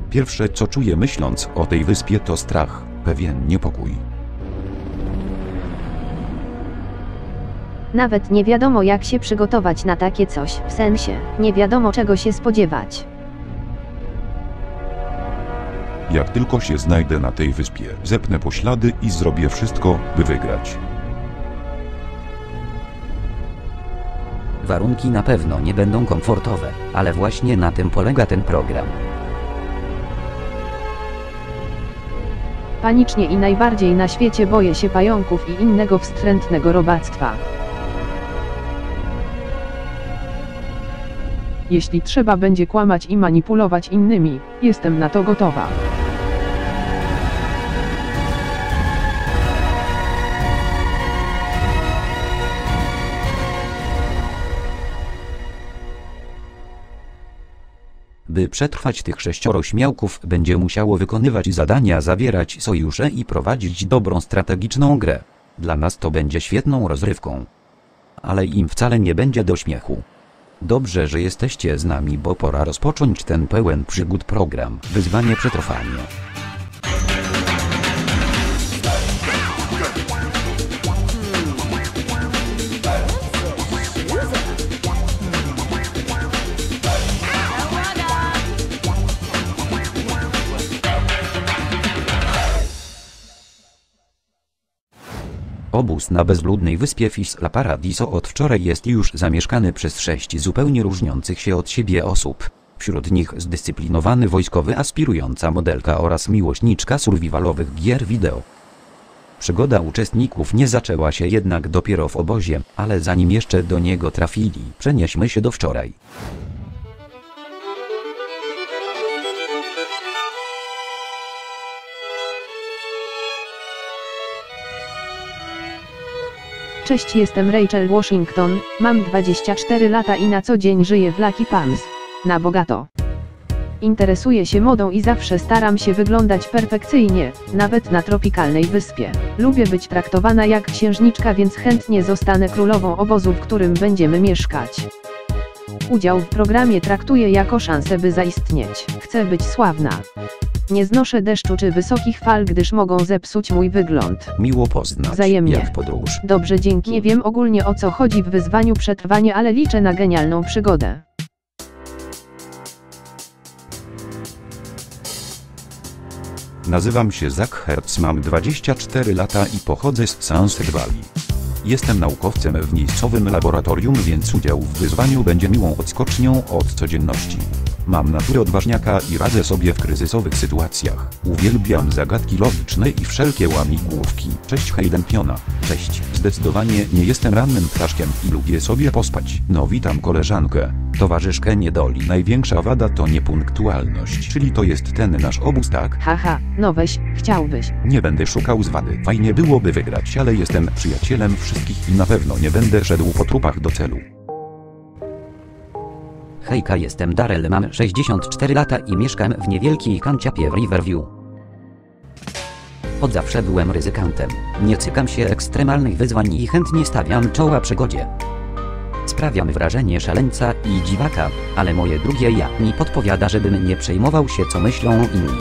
Pierwsze co czuję myśląc o tej wyspie to strach, pewien niepokój. Nawet nie wiadomo jak się przygotować na takie coś, w sensie, nie wiadomo czego się spodziewać. Jak tylko się znajdę na tej wyspie, zepnę poślady i zrobię wszystko, by wygrać. Warunki na pewno nie będą komfortowe, ale właśnie na tym polega ten program. Panicznie i najbardziej na świecie boję się pająków i innego wstrętnego robactwa. Jeśli trzeba będzie kłamać i manipulować innymi, jestem na to gotowa. By przetrwać tych 6 śmiałków, będzie musiało wykonywać zadania, zawierać sojusze i prowadzić dobrą strategiczną grę. Dla nas to będzie świetną rozrywką. Ale im wcale nie będzie do śmiechu. Dobrze, że jesteście z nami, bo pora rozpocząć ten pełen przygód program. Wyzwanie przetrwania. Obóz na bezludnej wyspie Isla Paradiso od wczoraj jest już zamieszkany przez 6 zupełnie różniących się od siebie osób. Wśród nich zdyscyplinowany wojskowy, aspirująca modelka oraz miłośniczka survivalowych gier wideo. Przygoda uczestników nie zaczęła się jednak dopiero w obozie, ale zanim jeszcze do niego trafili, przenieśmy się do wczoraj. Cześć, jestem Rachel Washington, mam 24 lata i na co dzień żyję w Lucky Palms. Na bogato. Interesuję się modą i zawsze staram się wyglądać perfekcyjnie, nawet na tropikalnej wyspie. Lubię być traktowana jak księżniczka, więc chętnie zostanę królową obozu, w którym będziemy mieszkać. Udział w programie traktuję jako szansę, by zaistnieć. Chcę być sławna. Nie znoszę deszczu czy wysokich fal, gdyż mogą zepsuć mój wygląd. Miło poznać. Wzajemnie. Jak podróż. Dobrze, dzięki. Nie wiem ogólnie o co chodzi w wyzwaniu przetrwania, ale liczę na genialną przygodę. Nazywam się Zach Hertz, mam 24 lata i pochodzę z Sunset Valley. Jestem naukowcem w miejscowym laboratorium, więc udział w wyzwaniu będzie miłą odskocznią od codzienności. Mam naturę odważniaka i radzę sobie w kryzysowych sytuacjach. Uwielbiam zagadki logiczne i wszelkie łamigłówki. Cześć Hayden Piona. Cześć. Zdecydowanie nie jestem rannym ptaszkiem i lubię sobie pospać. No witam koleżankę. Towarzyszkę niedoli. Największa wada to niepunktualność, czyli to jest ten nasz obóz, tak? Haha, no weź, chciałbyś. Nie będę szukał zwady. Fajnie byłoby wygrać, ale jestem przyjacielem wszystkich i na pewno nie będę szedł po trupach do celu. Hejka, jestem Darrell, mam 64 lata i mieszkam w niewielkiej kanciapie w Riverview. Od zawsze byłem ryzykantem. Nie cykam się ekstremalnych wyzwań i chętnie stawiam czoła przygodzie. Sprawiam wrażenie szaleńca i dziwaka, ale moje drugie ja mi podpowiada, żebym nie przejmował się co myślą inni.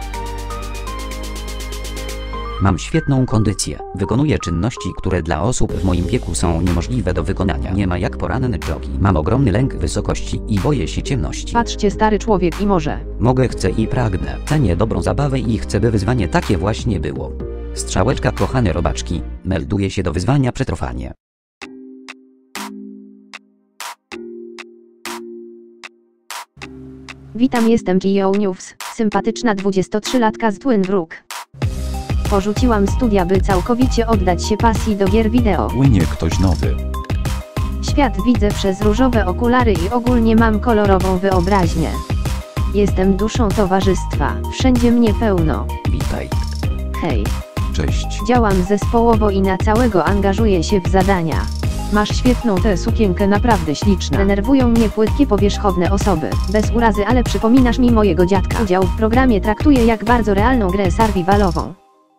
Mam świetną kondycję. Wykonuję czynności, które dla osób w moim wieku są niemożliwe do wykonania. Nie ma jak poranny jogi. Mam ogromny lęk wysokości i boję się ciemności. Patrzcie, stary człowiek, i może. Mogę, chcę i pragnę. Cenię dobrą zabawę i chcę, by wyzwanie takie właśnie było. Strzałeczka, kochane robaczki. Melduję się do wyzwania przetrwanie. Witam, jestem Gio News, sympatyczna 23-latka z Twin Brook. Porzuciłam studia, by całkowicie oddać się pasji do gier wideo. Płynie ktoś nowy. Świat widzę przez różowe okulary i ogólnie mam kolorową wyobraźnię. Jestem duszą towarzystwa, wszędzie mnie pełno. Witaj. Hej. Cześć. Działam zespołowo i na całego angażuję się w zadania. Masz świetną tę sukienkę, naprawdę śliczna. Denerwują mnie płytkie, powierzchowne osoby. Bez urazy, ale przypominasz mi mojego dziadka. Udział w programie traktuję jak bardzo realną grę survivalową.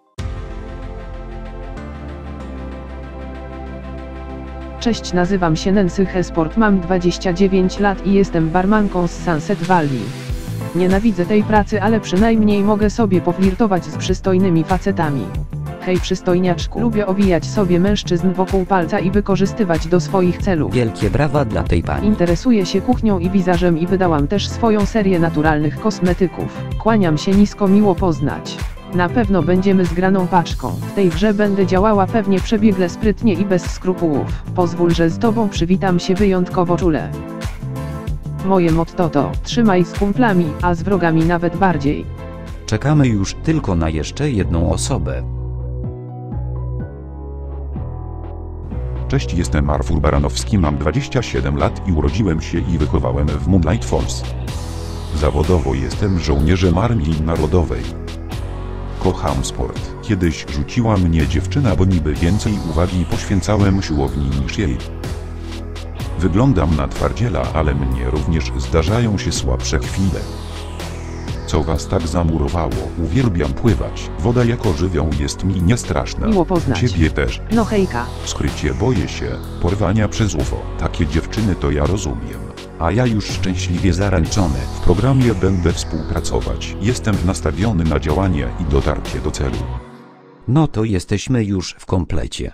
Cześć, nazywam się Nancy Hesport, mam 29 lat i jestem barmanką z Sunset Valley. Nienawidzę tej pracy, ale przynajmniej mogę sobie poflirtować z przystojnymi facetami. Hej przystojniaczku, lubię owijać sobie mężczyzn wokół palca i wykorzystywać do swoich celów. Wielkie brawa dla tej pani. Interesuję się kuchnią i wizażem i wydałam też swoją serię naturalnych kosmetyków. Kłaniam się nisko, miło poznać. Na pewno będziemy zgraną paczką. W tej grze będę działała pewnie przebiegle, sprytnie i bez skrupułów. Pozwól, że z tobą przywitam się wyjątkowo czule. Moje motto to: trzymaj z kumplami, a z wrogami nawet bardziej. Czekamy już tylko na jeszcze jedną osobę. Cześć, jestem Artur Baranowski, mam 27 lat i urodziłem się i wychowałem w Moonlight Falls. Zawodowo jestem żołnierzem Armii Narodowej. Kocham sport. Kiedyś rzuciła mnie dziewczyna, bo niby więcej uwagi poświęcałem siłowni niż jej. Wyglądam na twardziela, ale mnie również zdarzają się słabsze chwile. Co was tak zamurowało? Uwielbiam pływać. Woda jako żywioł jest mi niestraszna. Miło poznać. Ciebie też. No hejka. W skrycie boję się porwania przez UFO. Takie dziewczyny to ja rozumiem. A ja już szczęśliwie zaręczony. W programie będę współpracować. Jestem nastawiony na działanie i dotarcie do celu. No to jesteśmy już w komplecie.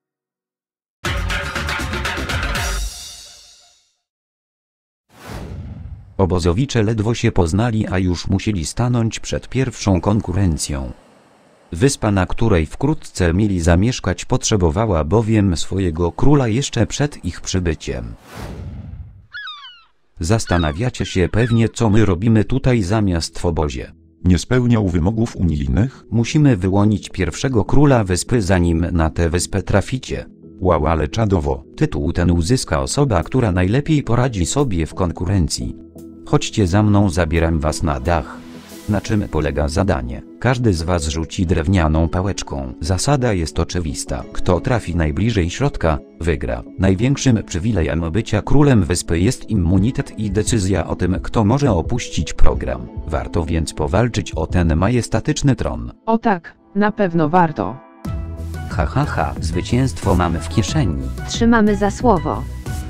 Obozowicze ledwo się poznali, a już musieli stanąć przed pierwszą konkurencją. Wyspa, na której wkrótce mieli zamieszkać, potrzebowała bowiem swojego króla jeszcze przed ich przybyciem. Zastanawiacie się pewnie, co my robimy tutaj zamiast w obozie. Nie spełniał wymogów unijnych? Musimy wyłonić pierwszego króla wyspy, zanim na tę wyspę traficie. Wow, ale czadowo. Tytuł ten uzyska osoba, która najlepiej poradzi sobie w konkurencji. Chodźcie za mną, zabieram was na dach. Na czym polega zadanie? Każdy z was rzuci drewnianą pałeczką. Zasada jest oczywista. Kto trafi najbliżej środka, wygra. Największym przywilejem bycia królem wyspy jest immunitet i decyzja o tym, kto może opuścić program. Warto więc powalczyć o ten majestatyczny tron. O tak, na pewno warto. Ha ha ha, zwycięstwo mamy w kieszeni. Trzymamy za słowo.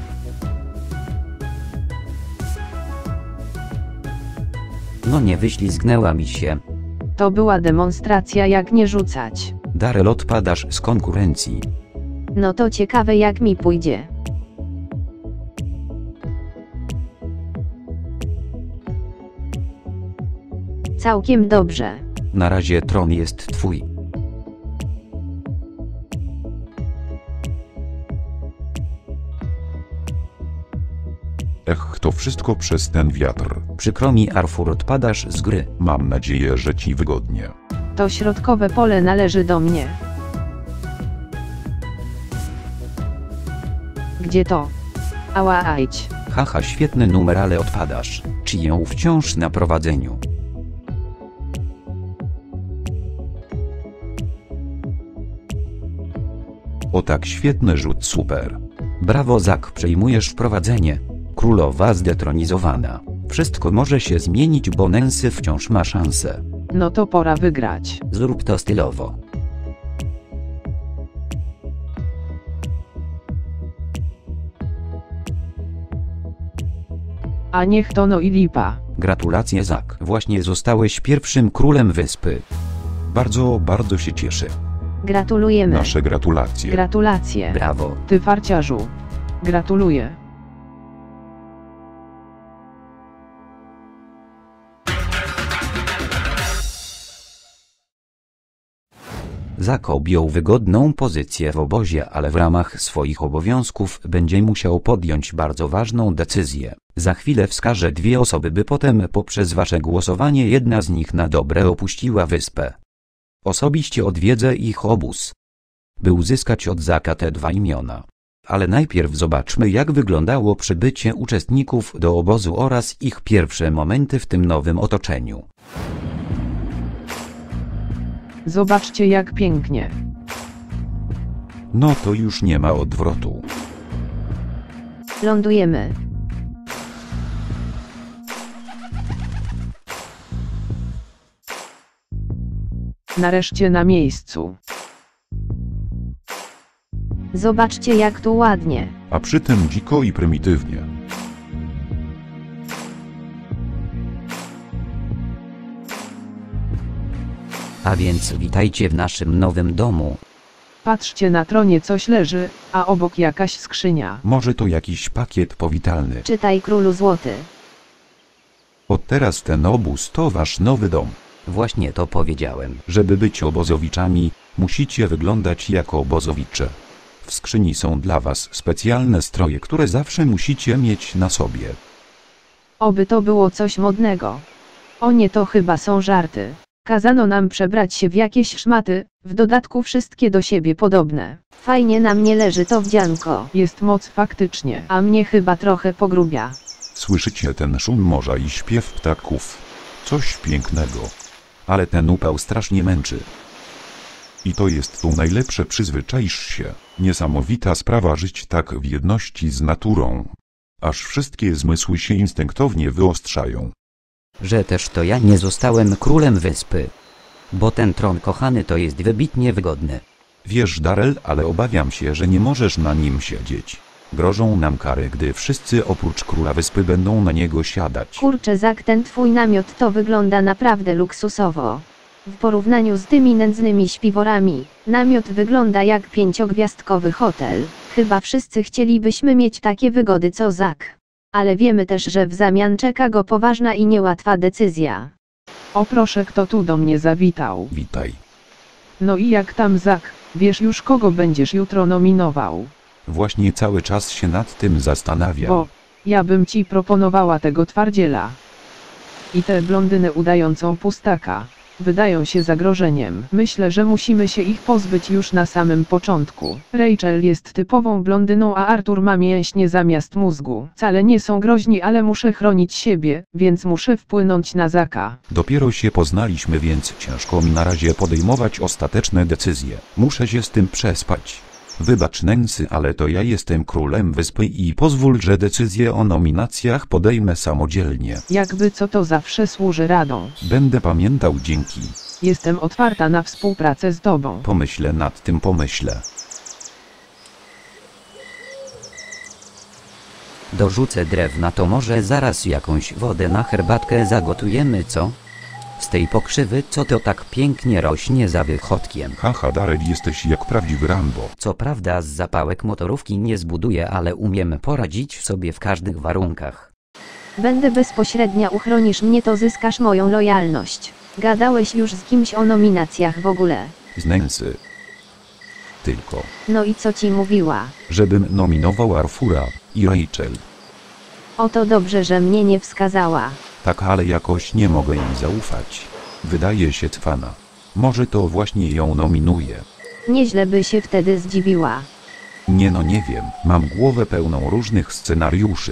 No nie wyślizgnęła mi się. To była demonstracja, jak nie rzucać. Darel, odpadasz z konkurencji. No to ciekawe, jak mi pójdzie. Całkiem dobrze. Na razie tron jest twój. Ech, to wszystko przez ten wiatr. Przykro mi, Artur, odpadasz z gry. Mam nadzieję, że ci wygodnie. To środkowe pole należy do mnie. Gdzie to? Ała, ajdź. Haha, świetny numer, ale odpadasz. Czy ją wciąż na prowadzeniu? O tak, świetny rzut, super. Brawo, Zak, przejmujesz prowadzenie. Królowa zdetronizowana. Wszystko może się zmienić, bo Nancy wciąż ma szansę. No to pora wygrać. Zrób to stylowo. A niech to no i lipa. Gratulacje, Zak. Właśnie zostałeś pierwszym królem wyspy. Bardzo, bardzo się cieszę. Gratulujemy. Nasze gratulacje. Gratulacje. Brawo. Ty farciarzu. Gratuluję. Zak objął wygodną pozycję w obozie, ale w ramach swoich obowiązków będzie musiał podjąć bardzo ważną decyzję. Za chwilę wskażę dwie osoby, by potem poprzez wasze głosowanie jedna z nich na dobre opuściła wyspę. Osobiście odwiedzę ich obóz, by uzyskać od Zaka te dwa imiona. Ale najpierw zobaczmy, jak wyglądało przybycie uczestników do obozu oraz ich pierwsze momenty w tym nowym otoczeniu. Zobaczcie, jak pięknie. No to już nie ma odwrotu. Lądujemy. Nareszcie na miejscu. Zobaczcie, jak tu ładnie. A przy tym dziko i prymitywnie. A więc witajcie w naszym nowym domu. Patrzcie, na tronie coś leży, a obok jakaś skrzynia. Może to jakiś pakiet powitalny. Czytaj, królu złoty. Od teraz ten obóz to wasz nowy dom. Właśnie to powiedziałem. Żeby być obozowiczami, musicie wyglądać jako obozowicze. W skrzyni są dla was specjalne stroje, które zawsze musicie mieć na sobie. Oby to było coś modnego. O nie, to chyba są żarty. Kazano nam przebrać się w jakieś szmaty, w dodatku wszystkie do siebie podobne. Fajnie na mnie leży to wdzianko. Jest moc faktycznie, a mnie chyba trochę pogrubia. Słyszycie ten szum morza i śpiew ptaków. Coś pięknego. Ale ten upał strasznie męczy. I to jest tu najlepsze, przyzwyczaisz się. Niesamowita sprawa żyć tak w jedności z naturą. Aż wszystkie zmysły się instynktownie wyostrzają. Że też to ja nie zostałem królem wyspy. Bo ten tron kochany to jest wybitnie wygodny. Wiesz, Darrell, ale obawiam się, że nie możesz na nim siedzieć. Grożą nam kary, gdy wszyscy oprócz króla wyspy będą na niego siadać. Kurczę, Zak, ten twój namiot to wygląda naprawdę luksusowo. W porównaniu z tymi nędznymi śpiworami, namiot wygląda jak 5-gwiazdkowy hotel. Chyba wszyscy chcielibyśmy mieć takie wygody co Zak. Ale wiemy też, że w zamian czeka go poważna i niełatwa decyzja. O proszę, kto tu do mnie zawitał. Witaj. No i jak tam, Zak, wiesz już, kogo będziesz jutro nominował? Właśnie cały czas się nad tym zastanawiam. Bo ja bym ci proponowała tego twardziela. I tę blondynę udającą pustaka. Wydają się zagrożeniem. Myślę, że musimy się ich pozbyć już na samym początku. Rachel jest typową blondyną, a Arthur ma mięśnie zamiast mózgu. Wcale nie są groźni, ale muszę chronić siebie, więc muszę wpłynąć na Zaka. Dopiero się poznaliśmy, więc ciężko mi na razie podejmować ostateczne decyzje. Muszę się z tym przespać. Wybacz, Nancy, ale to ja jestem królem wyspy i pozwól, że decyzje o nominacjach podejmę samodzielnie. Jakby co, to zawsze służy radą. Będę pamiętał, dzięki. Jestem otwarta na współpracę z tobą. Pomyślę nad tym, pomyślę. Dorzucę drewna, to może zaraz jakąś wodę na herbatkę zagotujemy, co? Z tej pokrzywy, co to tak pięknie rośnie za wychodkiem. Haha, Darrell, jesteś jak prawdziwy Rambo. Co prawda z zapałek motorówki nie zbuduję, ale umiem poradzić sobie w każdych warunkach. Będę bezpośrednia, uchronisz mnie, to zyskasz moją lojalność. Gadałeś już z kimś o nominacjach w ogóle? Z Nancy. Tylko, No i co ci mówiła? żebym nominował Arthura i Rachel. Oto dobrze, że mnie nie wskazała. Tak, ale jakoś nie mogę jej zaufać. Wydaje się cwana. Może to właśnie ją nominuje. Nieźle by się wtedy zdziwiła. Nie no, nie wiem. Mam głowę pełną różnych scenariuszy.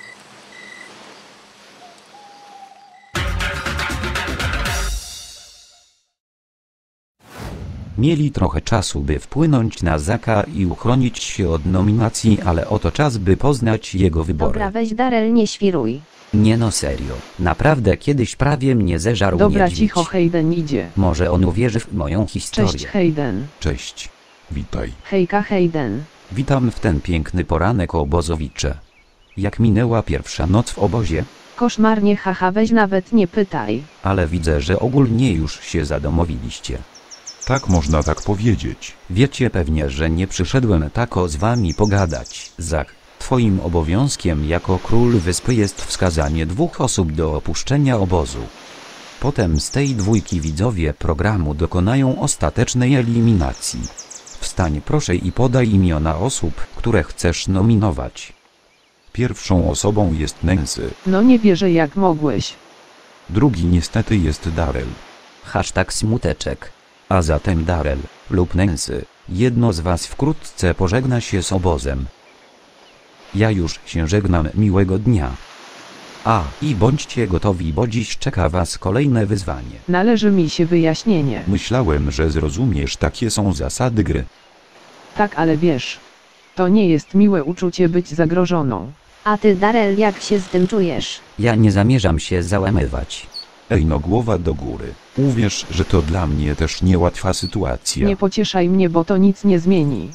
Mieli trochę czasu, by wpłynąć na Zaka i uchronić się od nominacji, ale oto czas, by poznać jego wybory. Dobra, weź, Darrell, nie świruj. Nie no, serio. Naprawdę kiedyś prawie mnie zeżarł Dobra, niedźwiedź. cicho, Hayden idzie. Może on uwierzy w moją historię. Cześć, Hayden. Cześć. Witaj. Hejka, Hayden. Witam w ten piękny poranek, obozowicze. Jak minęła pierwsza noc w obozie? Koszmarnie, haha, weź, nawet nie pytaj. Ale widzę, że ogólnie już się zadomowiliście. Tak, można tak powiedzieć. Wiecie pewnie, że nie przyszedłem tako z wami pogadać. Zak, twoim obowiązkiem jako król wyspy jest wskazanie 2 osób do opuszczenia obozu. Potem z tej 2 widzowie programu dokonają ostatecznej eliminacji. Wstań proszę i podaj imiona osób, które chcesz nominować. Pierwszą osobą jest Nancy. No nie wierzę, jak mogłeś. Drugi niestety jest Darrell. #smuteczek. A zatem Darrell lub Nancy, jedno z was wkrótce pożegna się z obozem. Ja już się żegnam, miłego dnia. I bądźcie gotowi, bo dziś czeka was kolejne wyzwanie. Należy mi się wyjaśnienie. Myślałem, że zrozumiesz, takie są zasady gry. Tak, ale wiesz. To nie jest miłe uczucie być zagrożoną. A ty, Darrell, jak się z tym czujesz? Ja nie zamierzam się załamywać. Ej no, głowa do góry. Uwierz, że to dla mnie też niełatwa sytuacja. Nie pocieszaj mnie, bo to nic nie zmieni.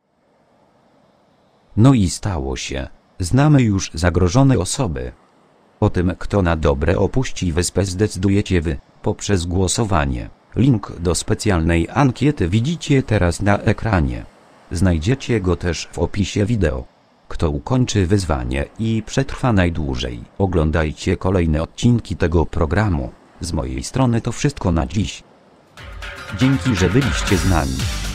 No i stało się. Znamy już zagrożone osoby. O tym, kto na dobre opuści wyspę, zdecydujecie wy, poprzez głosowanie. Link do specjalnej ankiety widzicie teraz na ekranie. Znajdziecie go też w opisie wideo. Kto ukończy wyzwanie i przetrwa najdłużej, oglądajcie kolejne odcinki tego programu. Z mojej strony to wszystko na dziś. Dzięki, że byliście z nami.